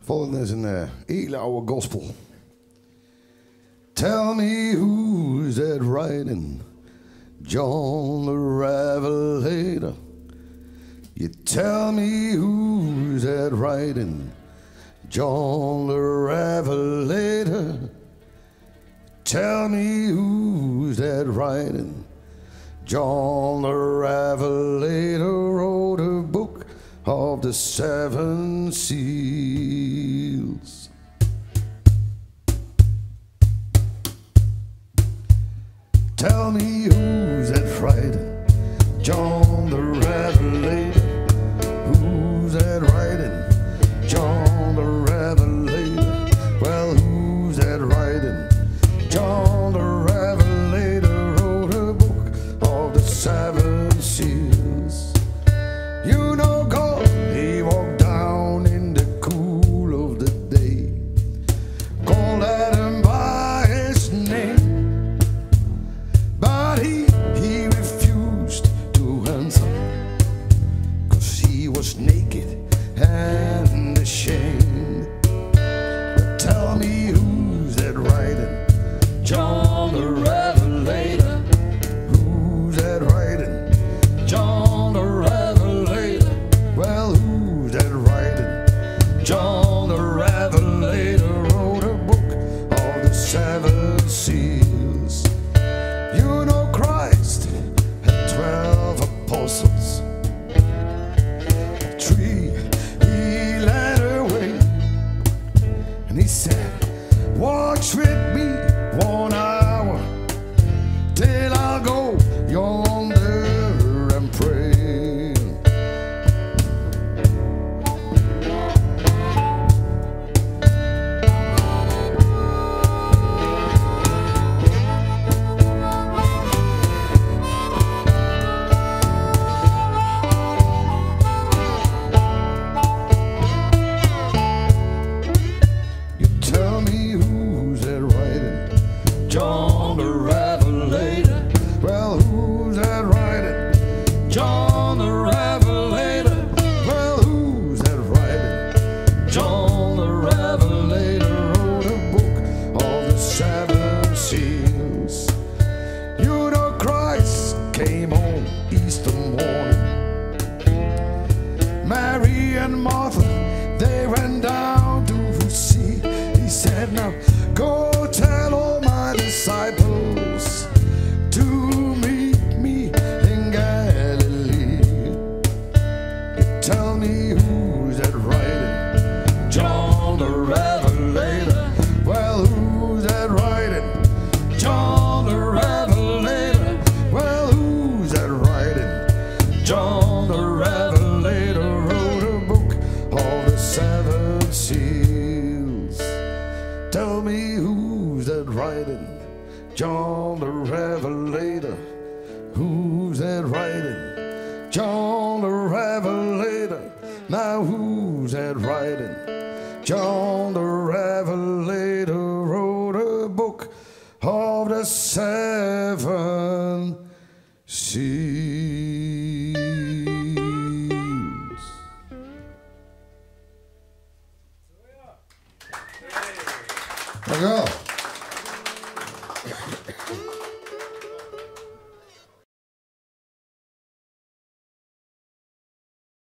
Volgende is een hele oude gospel. Tell me who's that riding? John the Revelator. You tell me who's that riding? John the Revelator. Tell me who's that riding? John the Revelator wrote a book of the 7 seals. Tell me who's that riding? John the Revelator. Who's that riding? John the Revelator. Well, who's that riding? John the Revelator wrote a book of the 7 seals. You know God, he walked down in the cool of the day. Called Adam by his name, but he refused to answer, 'cause he was naked and ashamed. But tell me who's that riding? John the Revelator. Who's that riding? John the Revelator. Well, who's that riding? John the Revelator wrote a book of the 7 seals. You know Christ had 12 apostles. 3 he led away, and he said, watch with me 1 hour till I'll go yonder and pray. You tell me who's that riding? John the Revelator. Well, who's that riding? John the Revelator. Well, who's that riding? John the Revelator wrote a book of the 7 seals. You know Christ came on Easter morning. Mary and Martha, they went down to see. He said, now go tell all my disciples to meet me in Galilee. You tell me who's that riding? John the Revelator. Well, who's that riding? John the Revelator. Well, who's that riding? John the Revelator wrote a book of the 7 seals. Tell me who's that riding? John the Revelator. Who's that riding? John the Revelator. Now who's that riding? John the Revelator wrote a book of the 7 seals. Dank u wel.